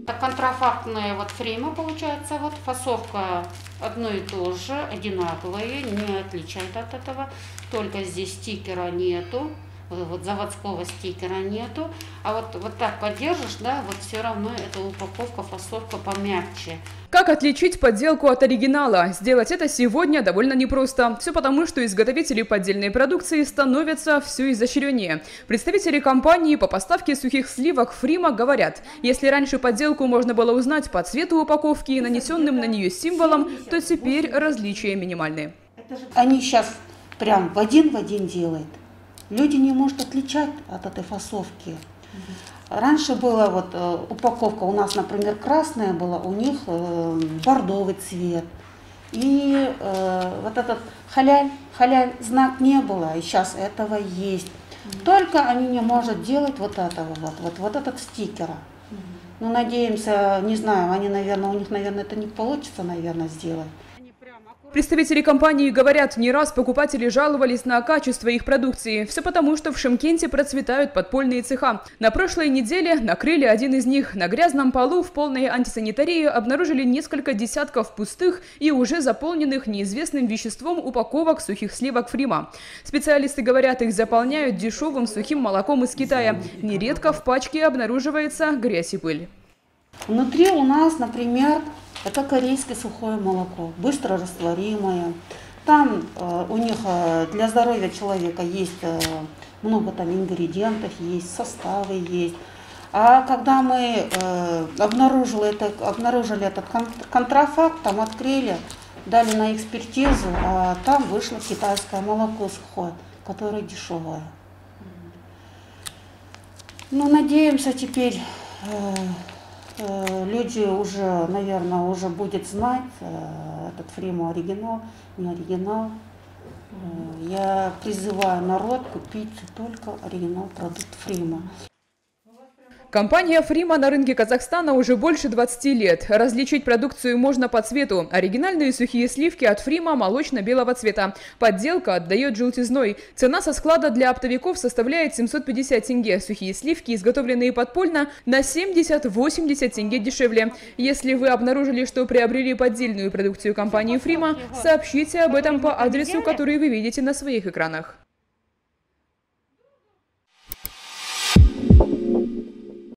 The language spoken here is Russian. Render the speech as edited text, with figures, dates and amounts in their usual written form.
Это контрафактная вот Фрима получается, вот фасовка одно и то же, одинаковые, не отличает от этого, только здесь стикера нету. Вот заводского стикера нету, а вот так подержишь, да, вот все равно эта упаковка, фасовка помягче. Как отличить подделку от оригинала? Сделать это сегодня довольно непросто. Все потому, что изготовители поддельной продукции становятся все изощреннее. Представители компании по поставке сухих сливок Фрима говорят, если раньше подделку можно было узнать по цвету упаковки и нанесенным на нее символом, то теперь различия минимальны. Они сейчас прям в один делают. Люди не могут отличать от этой фасовки. Раньше была вот упаковка, у нас, например, красная была, у них бордовый цвет. И вот этот халяль знак не было, и сейчас этого есть. Только они не могут делать вот этого вот этот стикера. Ну, надеемся, не знаю, у них, наверное, это не получится, наверное, сделать. Представители компании говорят, не раз покупатели жаловались на качество их продукции. Все потому, что в Шымкенте процветают подпольные цеха. На прошлой неделе накрыли один из них. На грязном полу в полной антисанитарии обнаружили несколько десятков пустых и уже заполненных неизвестным веществом упаковок сухих сливок Фрима. Специалисты говорят, их заполняют дешевым сухим молоком из Китая. Нередко в пачке обнаруживается грязь и пыль. Внутри у нас, например, это корейское сухое молоко, быстро растворимое. Там у них для здоровья человека есть много там ингредиентов, есть составы есть. А когда мы обнаружили этот контрафакт, там открыли, дали на экспертизу, а там вышло китайское молоко сухое, которое дешевое. Ну, надеемся теперь... Люди уже, наверное, уже будет знать этот Фрима оригинал, не оригинал. Я призываю народ купить только оригинал продукт Фрима. Компания Фрима на рынке Казахстана уже больше 20 лет. Различить продукцию можно по цвету. Оригинальные сухие сливки от Фрима молочно-белого цвета. Подделка отдает желтизной. Цена со склада для оптовиков составляет 750 тенге. Сухие сливки, изготовленные подпольно, на 70-80 тенге дешевле. Если вы обнаружили, что приобрели поддельную продукцию компании Фрима, сообщите об этом по адресу, который вы видите на своих экранах.